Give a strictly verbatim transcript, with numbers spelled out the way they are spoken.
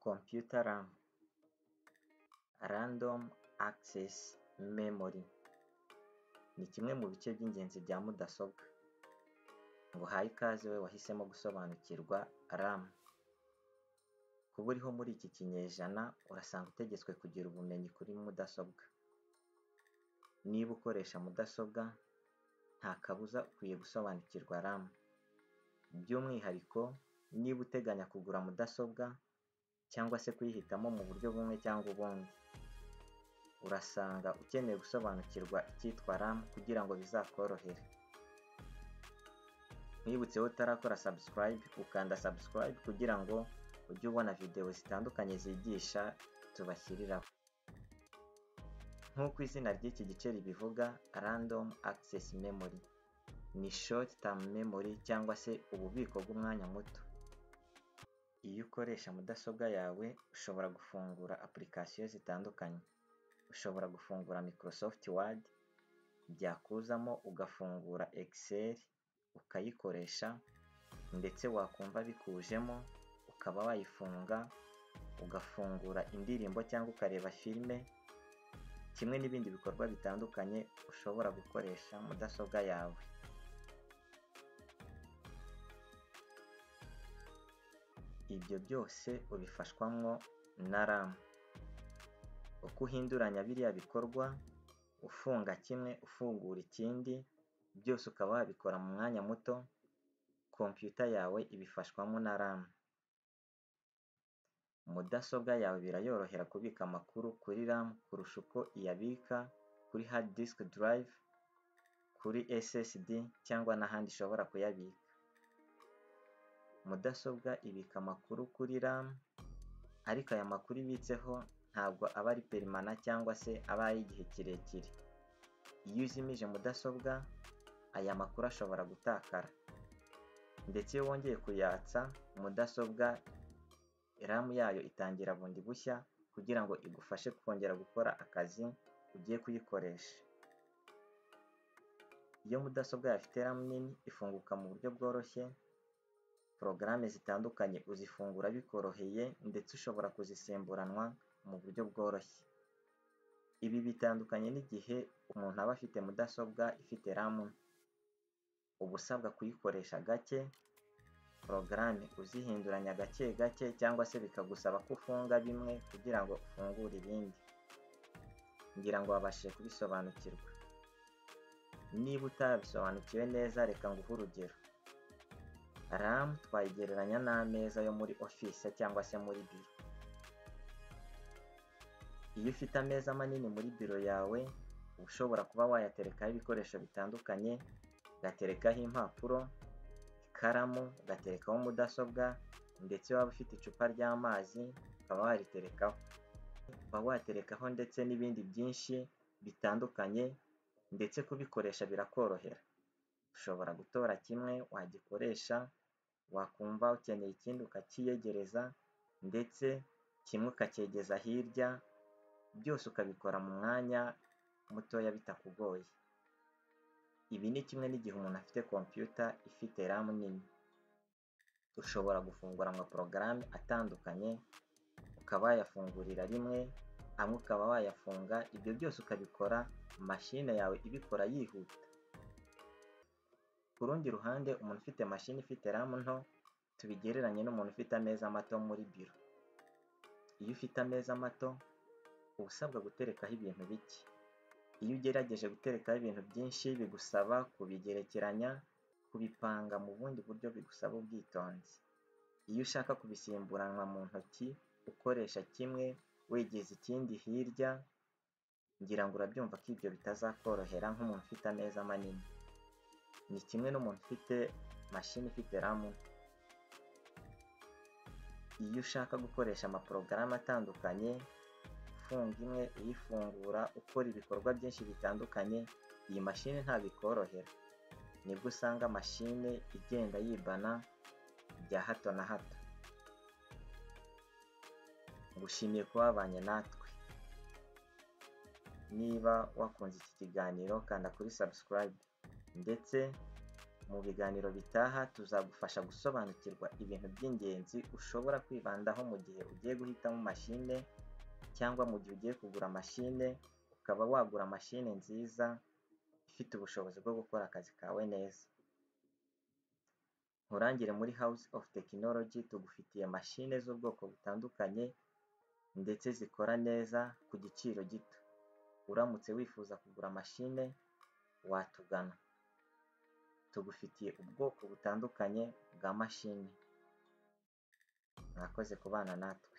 Computer RAM, Random Access Memory, ni kimwe mu bice by'ingenzi bya mudasobwa. Nguhaye ikaze we wahisemo gusobanukirwa RAM. Kuba uriho muri iki kinyejana urasanga utegetswe kugira ubumenyi kuri mudasobwa. Niba ukoresha mudasobwa nta kabuza ukwiye gusobanukirwa RAM. By'umwihariko niba uteganya kugura mudasobwa cyangwa se kuyihitamo mu buryo bumwe cyangwa ubundi, urasanga ukeneye gusobanukirwa icyitwa RAM kugira ngo bizakorohere. Nkwibutse wowe utarakora subscribe, ukanda subscribe kugira ngo ujye ubona video zitandukanye zigisha tubashyiriraho. Nk'uko izina ry'iki gice ribivuga, Random Access Memory ni short term memory cyangwa se ububiko bw'umwanya muto. Iyo ukoresha mudasobwa yawe ushobora gufungura application zitandukanye. Ushobora gufungura Microsoft Word, byakuzamo ugafungura Excel ukayikoresha, ndetse wakumva bikujemo ukaba wayifunga ugafungura indirimbo cyangwa ukareba filime, kimwe n'ibindi bikorwa bitandukanye ushobora gukoresha mudasobwa yawe. Ibyo byose ubifashwamwo na RAM. Uko uhinduranya biriya bikorwa, ufunga kimwe ufungura ikindi, byose ukaba wabikora mu mwanya muto, computer yawe ibifashwamo na RAM. Mudasobwa yawe birayorohera kubika amakuru kuri RAM kurusha uko iyabika kuri hard disk drive, kuri S S D cyangwa n'ahandi ishobora kuyabika. Mudasobwa ibika amakuru kuri RAM, ariko aya makuru ibitseho ntabwo aba ari permanent cyangwa se aba ari igihe kirekire. Iyo uzimije mudasobwa, aya makuru ashobora gutakara, ndetse iyo wongeye kuyatsa mudasobwa, RAM yayo itangira bundi bushya kugira ngo igufashe kongera gukora akazi ugiye kuyikoresha. Iyo mudasobwa yafite RAM nini ifunguka mu buryo bworoshye, porogaramu zitandukanye uzifungura bikoroheye, ndetse ushobora kuzisimburanwa mu buryo bworoshye. Ibi bitandukanye n'igihe umuntu aba afite mudasobwa ifite RAM, uba usabwa kuyikoresha gake, porogaramu uzihinduranya gake gake, cyangwa se bikagusaba ko ufunga bimwe kugira ngo ufungure ibindi. Ngira ngo wabashije kubisobanukirwa. Niba utabisobanukiwe neza, reka nguhe urugero. RAM twayigereranya n'ameza yo muri office cyangwa se muri biro. Iyo ufite ameza manini muri biro yawe, ushobora kuba wayaterekaho ibikoresho bitandukanye, ugaterekaho impapuro, ikaramu, ugaterekaho mudasobwa, ndetse waba ufite icupa ry'amazi ukaba wariterekaho. Uba waterekaho ndetse n'ibindi byinshi bitandukanye, ndetse kubikoresha birakorohera. Ushobora gutora kimwe wagikoresha, wakumva ukeneye ikindi ukakiyegereza, ndetse kimwe ukacyegeza hirya, byose ukabikora mu mwanya mutoya bitakugoye. Ibi ni kimwe n'igihe umuntu afite computer ifite RAM nini. Ushobora gufungura amaporogaramu atandukanye, ukaba wayafungurira rimwe, amwe ukaba wayafunga, ibyo byose ukabikora machine yawe ibikora yihuta. Ku rundi ruhande, umuntu ufite machine ifite RAM nto, tubigereranye n'umuntu ufite ameza mato muri biro. Iyo ufite ameza mato, uba usabwa guterekaho ibintu bike. Iyo ugerageje guterekaho ibintu byinshi, bigusaba kubigerekeranya, kubipanga mu bundi buryo bigusaba ubwitonzi. Iyo ushaka kubisimburanwa mu ntoki, ukoresha kimwe wegeza ikindi hirya, ngira ngo urabyumva ko ibyo bitazakorohera nk'umuntu ufite ameza manini. Ni kimwe n'umuntu ufite machine ifite RAM. Iyo ushaka gukoresha amaporogaramu atandukanye, ufunga imwe uyifungura, ukora ibikorwa byinshi bitandukanye, iyi machine ntabwo ikorohera. Nibwo usanga machine igenda yibana bya hato na hato. Ngushimiye kuba wabanye natwe. Niba wakunze iki kiganiro, kanda kuri subscribe, ndetse Mu biganiro bitaha tuzagufasha gusobanukirwa ibintu by'ingenzi ushobora kwibandaho mu gihe ugiye guhitamo mashine cyangwa mu gihe ugiye kugura mashine, ukaba wagura mashine nziza ifite ubushobozi bwo gukora akazi kawe neza. Nkurangire muri House of Technology tugufitiye mashine z'ubwoko butandukanye ndetse zikora neza ku giciro gito. Uramutse wifuza kugura mashine watugana. Tugufitiye ubwoko butandukanye bwa mashine. Mwakoze kubana natwe.